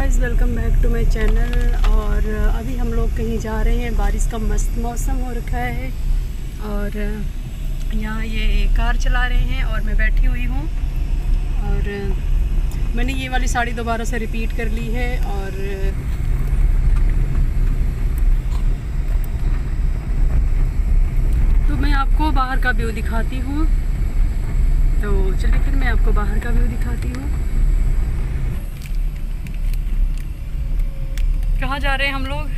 Guys, welcome back to my channel. और अभी हम लोग कहीं जा रहे हैं। बारिश का मस्त मौसम हो रखा है और यहाँ ये कार चला रहे हैं और मैं बैठी हुई हूँ। और मैंने ये वाली साड़ी दोबारा से रिपीट कर ली है। और तो मैं आपको बाहर का व्यू दिखाती हूँ। तो चलिए फिर मैं आपको बाहर का व्यू दिखाती हूँ। कहाँ जा रहे हैं हम लोग,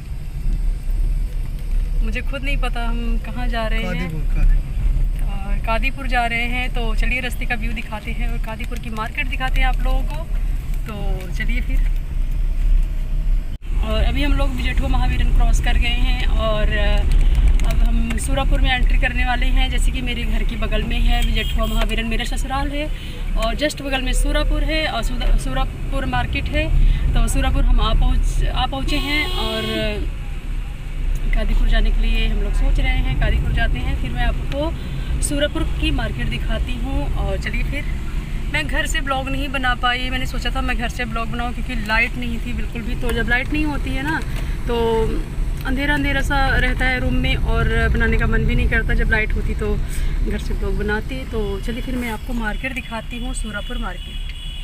मुझे खुद नहीं पता हम कहाँ जा रहे हैं। कादीपुर जा रहे हैं। तो चलिए रास्ते का व्यू दिखाते हैं और कादीपुर की मार्केट दिखाते हैं आप लोगों को। तो चलिए फिर। और अभी हम लोग जेठुआ महावीरन क्रॉस कर गए हैं और अब हम सूरापुर में एंट्री करने वाले हैं। जैसे कि मेरे घर की बगल में है जेठुआ महावीरन, मेरा ससुराल है, और जस्ट बगल में सूरापुर है और सूरापुर मार्केट है। तो सूरापुर हम आ पहुँचे हैं और कादीपुर जाने के लिए हम लोग सोच रहे हैं। कादीपुर जाते हैं, फिर मैं आपको सूरापुर की मार्केट दिखाती हूँ। और चलिए फिर। मैं घर से ब्लॉग नहीं बना पाई। मैंने सोचा था मैं घर से ब्लॉग बनाऊँ क्योंकि लाइट नहीं थी बिल्कुल भी। तो जब लाइट नहीं होती है ना तो अंधेरा अंधेरा सा रहता है रूम में और बनाने का मन भी नहीं करता। जब लाइट होती तो घर से ब्लॉग बनाते। तो चलिए फिर मैं आपको मार्केट दिखाती हूँ, सूरापुर मार्केट।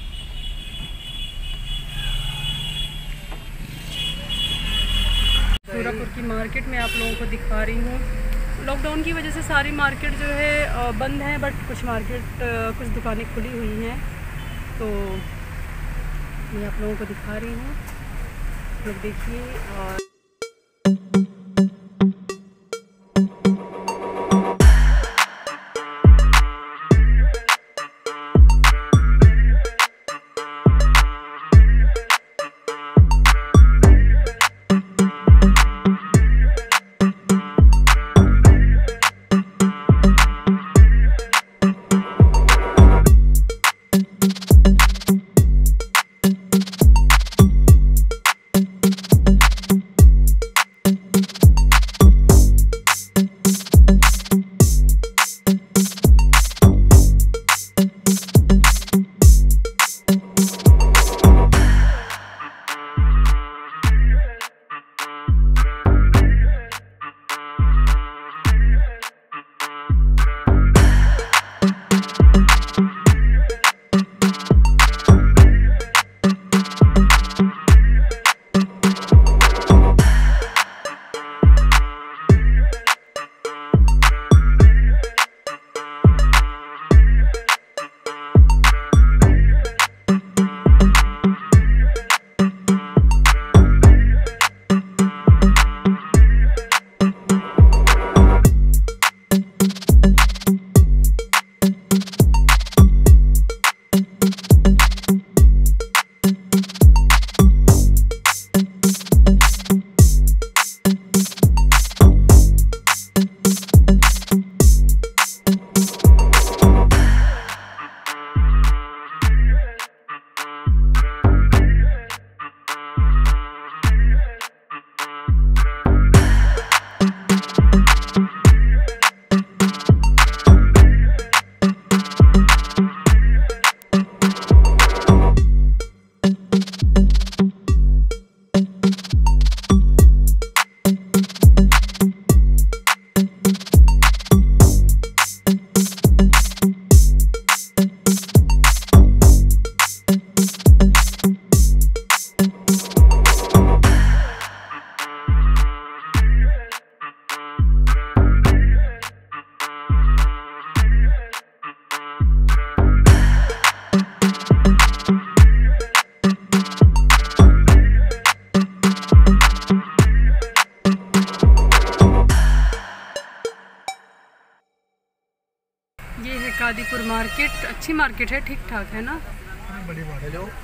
सूरापुर की मार्केट में आप लोगों को दिखा रही हूँ। लॉकडाउन की वजह से सारी मार्केट जो है बंद है, बट कुछ दुकानें खुली हुई हैं। तो मैं आप लोगों को दिखा रही हूँ, लोग देखिए। और ये है कादीपुर मार्केट। अच्छी मार्केट है, ठीक ठाक है ना। बड़ी बात है जो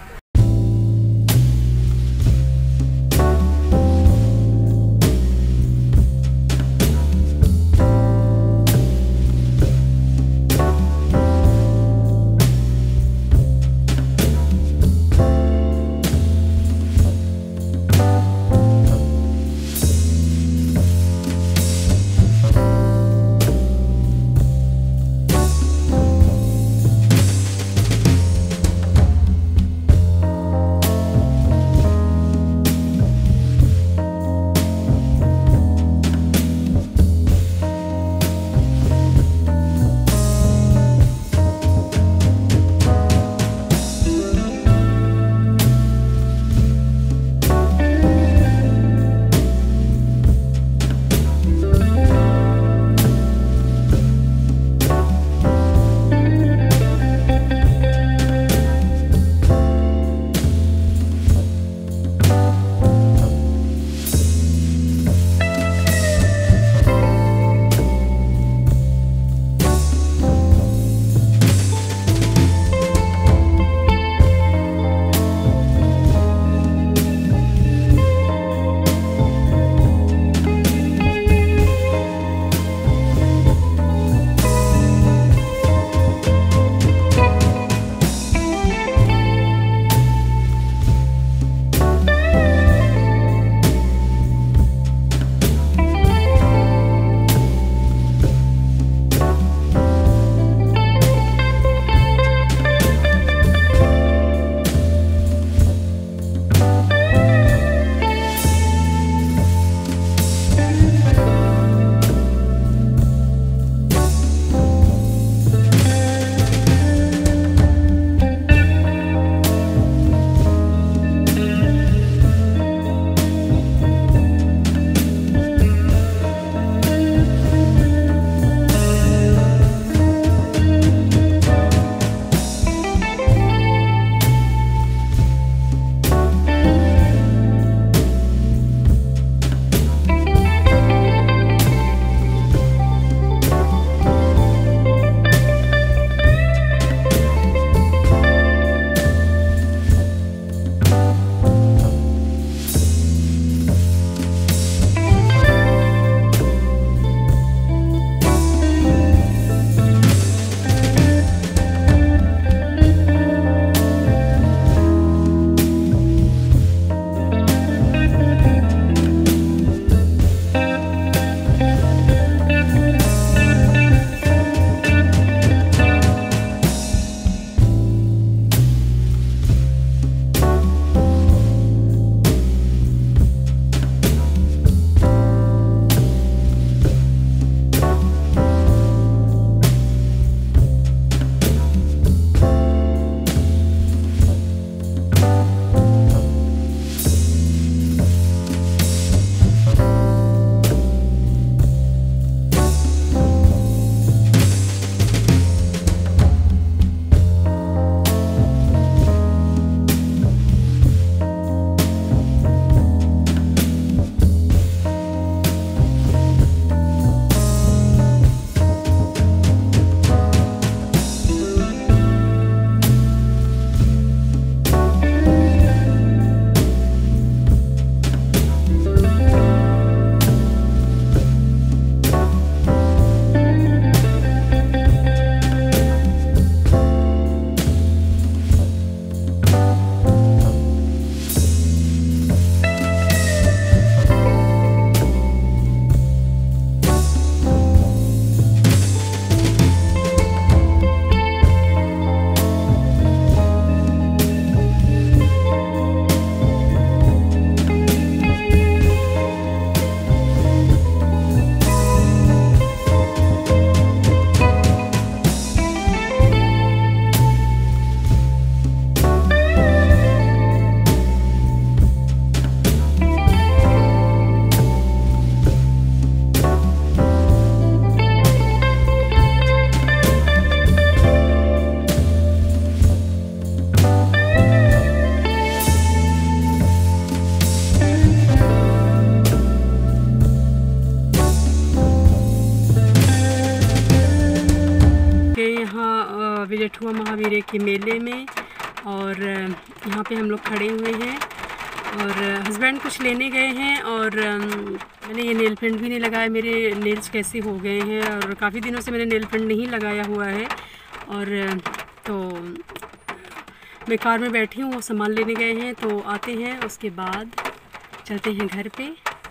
जेठुआ महावीर के मेले में, और यहाँ पे हम लोग खड़े हुए हैं और हस्बैंड कुछ लेने गए हैं। और मैंने ये नेल पेंट भी नहीं लगाया, मेरे नेल्स कैसे हो गए हैं और काफ़ी दिनों से मैंने नेल पेंट नहीं लगाया हुआ है। और तो मैं कार में बैठी हूँ, वो सामान लेने गए हैं, तो आते हैं उसके बाद चलते हैं घर पे।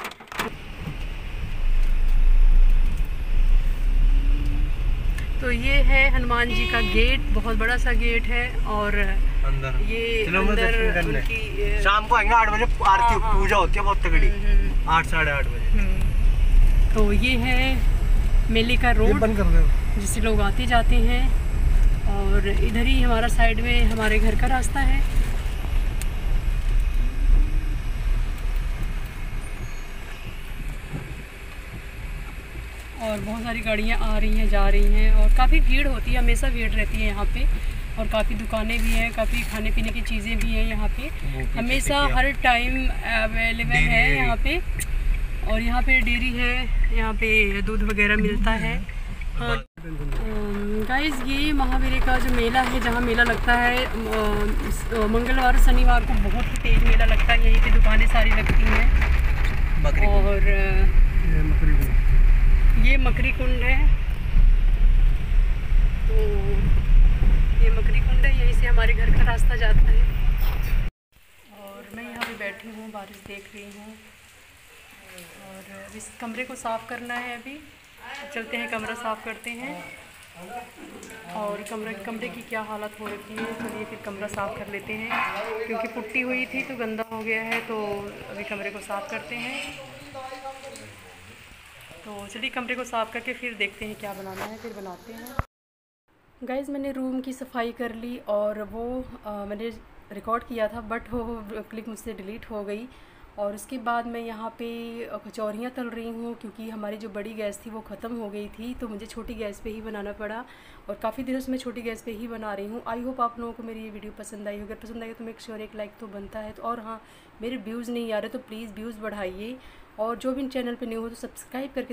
तो ये है हनुमान जी का गेट, बहुत बड़ा सा गेट है। और अंदर ये अंदर उनकी शाम को आएंगे 8 बजे आरती पूजा होती है बहुत तगड़ी, 8 साढ़े 8 बजे। तो ये है मेले का रोड जिससे लोग आते जाते हैं, और इधर ही हमारा साइड में हमारे घर का रास्ता है। और बहुत सारी गाड़ियाँ आ रही हैं जा रही हैं, और काफ़ी भीड़ होती है, हमेशा भीड़ रहती है यहाँ पे। और काफ़ी दुकानें भी हैं, काफ़ी खाने पीने की चीज़ें भी हैं यहाँ पे, हमेशा हर टाइम अवेलेबल है यहाँ पे। और यहाँ पे डेयरी है, यहाँ पे दूध वगैरह मिलता है। हाँ गाइस, ये महावीर का जो मेला है, जहाँ मेला लगता है मंगलवार शनिवार को बहुत ही तेज़ मेला लगता है। यहीं पे दुकानें सारी लगती हैं। और ये मकरी कुंड है, तो ये मकरी कुंड है, यहीं से हमारे घर का रास्ता जाता है। और मैं यहाँ पे बैठी हूँ, बारिश देख रही हूँ। और इस कमरे को साफ़ करना है अभी, चलते हैं कमरा साफ़ करते हैं। और कमरे की क्या हालत हो रखी है, चलिए फिर कमरा साफ़ कर लेते हैं, क्योंकि पुट्टी हुई थी तो गंदा हो गया है। तो अभी कमरे को साफ़ करते हैं। तो चलिए कमरे को साफ़ करके फिर देखते हैं क्या बनाना है, फिर बनाते हैं। गाइस, मैंने रूम की सफाई कर ली, और वो मैंने रिकॉर्ड किया था, बट वो क्लिप मुझसे डिलीट हो गई। और उसके बाद मैं यहाँ पे कचौरियाँ तल रही हूँ, क्योंकि हमारी जो बड़ी गैस थी वो ख़त्म हो गई थी, तो मुझे छोटी गैस पे ही बनाना पड़ा। और काफ़ी दिनों से मैं छोटी गैस पे ही बना रही हूँ। आई होप आप लोगों को मेरी ये वीडियो पसंद आई। अगर पसंद आई तो मेक श्योर एक लाइक तो बनता है। तो और हाँ, मेरे व्यूज़ नहीं आ रहे तो प्लीज़ व्यूज़ बढ़ाइए, और जो भी चैनल पर न्यू हो तो सब्सक्राइब करके